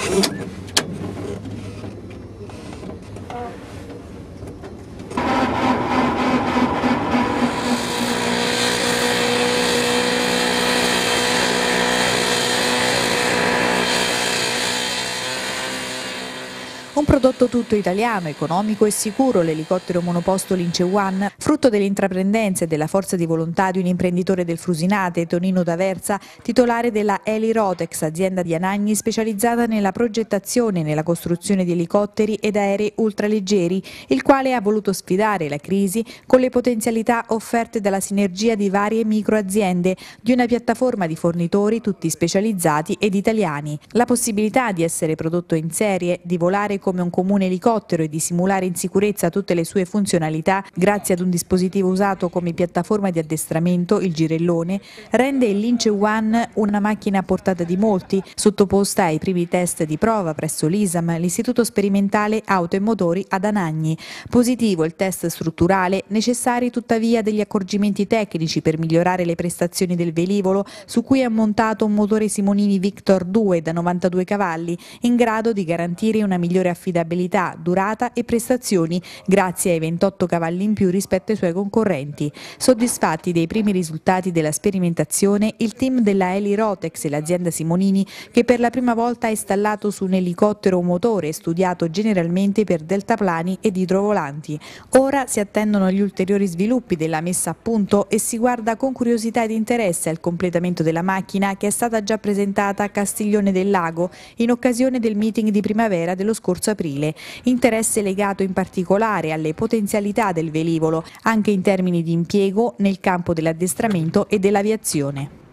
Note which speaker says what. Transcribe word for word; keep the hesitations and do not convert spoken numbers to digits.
Speaker 1: Un prodotto tutto italiano, economico e sicuro, l'elicottero monoposto Lince One, frutto delle intraprendenze e della forza di volontà di un imprenditore del Frusinate, Tonino D'Aversa, titolare della Eli Rotex, azienda di Anagni specializzata nella progettazione e nella costruzione di elicotteri ed aerei ultraleggeri, il quale ha voluto sfidare la crisi con le potenzialità offerte dalla sinergia di varie microaziende, di una piattaforma di fornitori tutti specializzati ed italiani. La possibilità di essere prodotto in serie, di volare come un comune elicottero e di simulare in sicurezza tutte le sue funzionalità grazie ad un dispositivo usato come piattaforma di addestramento, il girellone, rende il Lince One una macchina a portata di molti, sottoposta ai primi test di prova presso l'I S A M, l'Istituto Sperimentale Auto e Motori ad Anagni. Positivo il test strutturale, necessari tuttavia degli accorgimenti tecnici per migliorare le prestazioni del velivolo, su cui è montato un motore Simonini Victor due da novantadue cavalli, in grado di garantire una migliore affidabilità, durata e prestazioni grazie ai ventotto cavalli in più rispetto ai suoi concorrenti. Soddisfatti dei primi risultati della sperimentazione, il team della Eli Rotex e l'azienda Simonini, che per la prima volta ha installato su un elicottero un motore studiato generalmente per deltaplani ed idrovolanti. Ora si attendono gli ulteriori sviluppi della messa a punto e si guarda con curiosità ed interesse al completamento della macchina, che è stata già presentata a Castiglione del Lago in occasione del meeting di primavera dello scorso aprile. Interesse legato in particolare alle potenzialità del velivolo, anche in termini di impiego nel campo dell'addestramento e dell'aviazione.